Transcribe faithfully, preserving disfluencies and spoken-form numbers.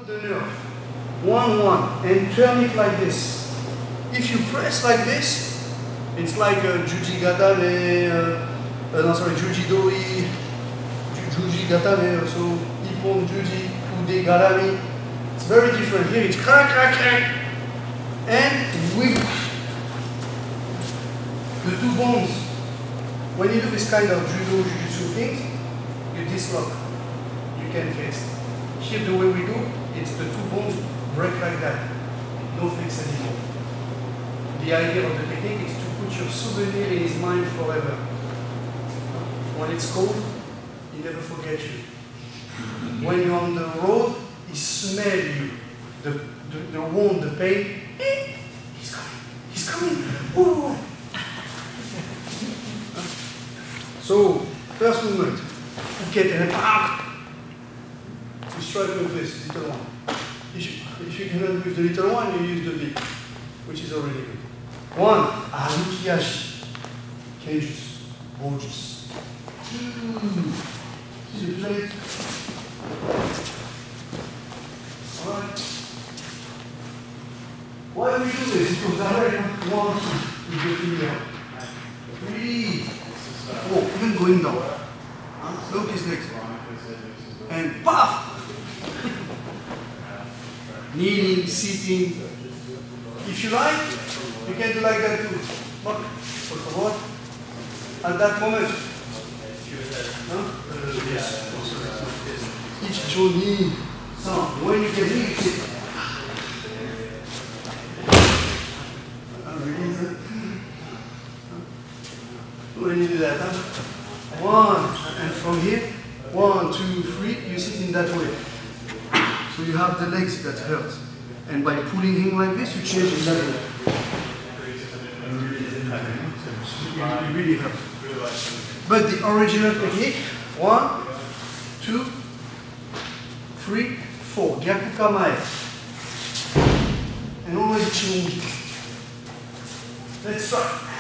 put the nerve, one, one, and turn it like this. If you press like this, it's like a Juji Gatame, uh, uh, no sorry, Juji Doi, Juji Gatame, so Ippon Juji, Ude Garami. It's very different. Here it's crack, crack, crack, and whip. The two bones. When you do this kind of judo, jujutsu things, you dislocate. You can fix. Here the way we do, it's the two bones break like that. No fix anymore. The idea of the technique is to put your souvenir in his mind forever. When it's cold, he never forgets you. When you're on the road, he smells you. The, the, the wound, the pain, eh, he's coming, he's coming. Ooh. So, first movement, get and you strike with this little one. If you, if you cannot with the little one, you use the big, which is already good. One, Arukiyashi, Kenjutsu, Bojutsu. Mm. See the plate? Alright. Why do we do this? Because I want to with the finger. Three. Oh, even going down. Huh? Look his legs. And puff! Kneeling, sitting. If you like, you can do like that too. But, por favor. At that moment. Huh? Uh, yes. Each knee. So, when you get knee, you sit. Release it. When you do that, huh? One, and from here, one, two, three, you sit in that way. So you have the legs that hurt. And by pulling him like this, you change the level. It really helps. But the original technique, one, two, three, four. Gyaku kamae. And always chungi. Let's start.